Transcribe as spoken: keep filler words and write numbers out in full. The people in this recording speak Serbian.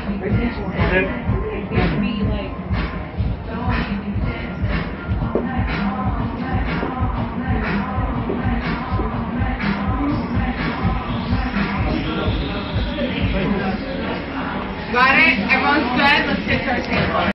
Got it? Everyone's good? Let's get to our table.